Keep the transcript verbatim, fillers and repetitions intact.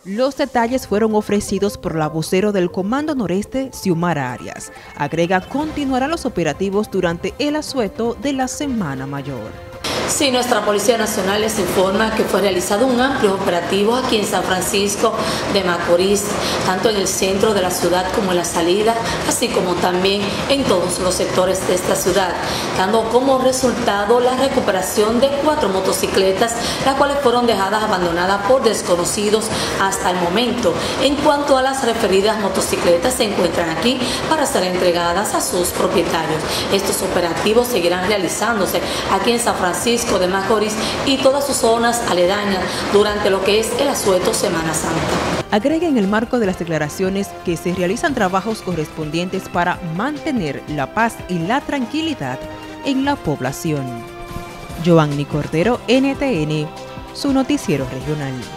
Los detalles fueron ofrecidos por la vocero del Comando Noreste, Xiomara Arias. Agrega, continuarán los operativos durante el asueto de la Semana Mayor. Sí, nuestra Policía Nacional les informa que fue realizado un amplio operativo aquí en San Francisco de Macorís, tanto en el centro de la ciudad como en la salida, así como también en todos los sectores de esta ciudad, dando como resultado la recuperación de cuatro motocicletas, las cuales fueron dejadas abandonadas por desconocidos hasta el momento. En cuanto a las referidas motocicletas, se encuentran aquí para ser entregadas a sus propietarios. Estos operativos seguirán realizándose aquí en San Francisco de Macorís y todas sus zonas aledañas durante lo que es el asueto Semana Santa. Agrega en el marco de las declaraciones que se realizan trabajos correspondientes para mantener la paz y la tranquilidad en la población. Joanny Cordero, N T N, su noticiero regional.